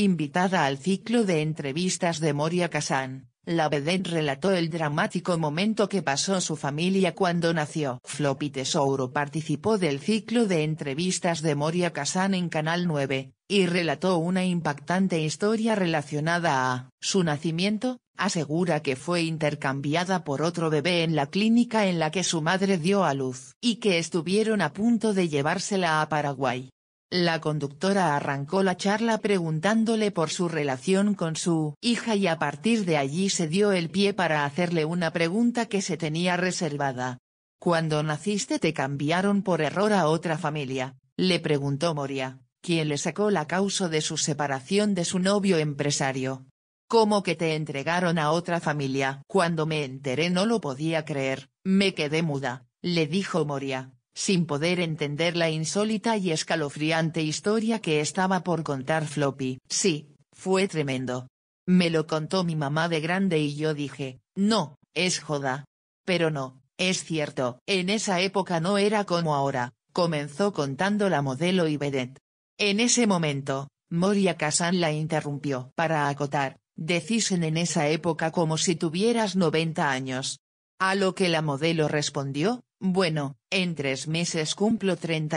Invitada al ciclo de entrevistas de Moria Kazan, la vedette relató el dramático momento que pasó su familia cuando nació. Floppy Tesouro participó del ciclo de entrevistas de Moria Kazan en Canal 9, y relató una impactante historia relacionada a su nacimiento. Asegura que fue intercambiada por otro bebé en la clínica en la que su madre dio a luz, y que estuvieron a punto de llevársela a Paraguay. La conductora arrancó la charla preguntándole por su relación con su hija y a partir de allí se dio el pie para hacerle una pregunta que se tenía reservada. «¿Cuando naciste te cambiaron por error a otra familia?», le preguntó Moria, quien le sacó la causa de su separación de su novio empresario. «¿Cómo que te entregaron a otra familia?». «Cuando me enteré no lo podía creer, me quedé muda», le dijo Moria, sin poder entender la insólita y escalofriante historia que estaba por contar Floppy. «Sí, fue tremendo. Me lo contó mi mamá de grande y yo dije, no, es joda. Pero no, es cierto. En esa época no era como ahora», comenzó contando la modelo y vedette. En ese momento, Moria Kazan la interrumpió para acotar: «Decís en esa época como si tuvieras 90 años. A lo que la modelo respondió: «Bueno, en 3 meses cumplo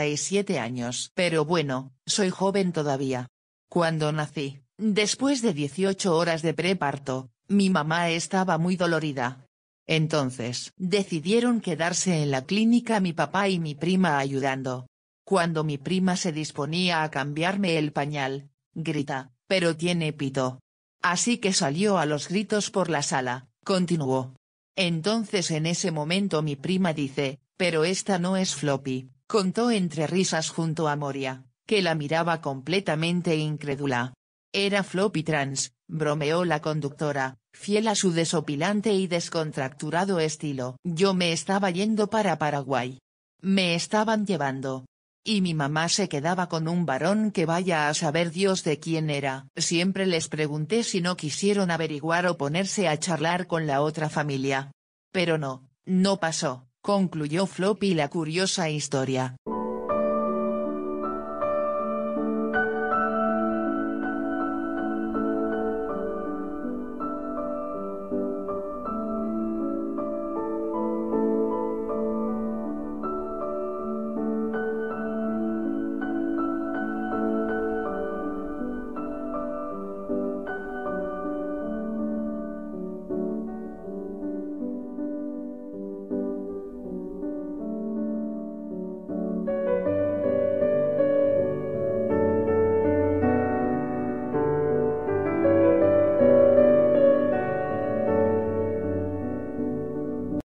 37 años. Pero bueno, soy joven todavía. Cuando nací, después de 18 horas de preparto, mi mamá estaba muy dolorida. Entonces decidieron quedarse en la clínica mi papá y mi prima ayudando. Cuando mi prima se disponía a cambiarme el pañal, grita, pero tiene pito. Así que salió a los gritos por la sala», continuó. «Entonces en ese momento mi prima dice, pero esta no es Floppy», contó entre risas junto a Moria, que la miraba completamente incrédula. «Era Floppy trans», bromeó la conductora, fiel a su desopilante y descontracturado estilo. «Yo me estaba yendo para Paraguay. Me estaban llevando. Y mi mamá se quedaba con un varón que vaya a saber Dios de quién era. Siempre les pregunté si no quisieron averiguar o ponerse a charlar con la otra familia. Pero no, no pasó», concluyó Floppy la curiosa historia.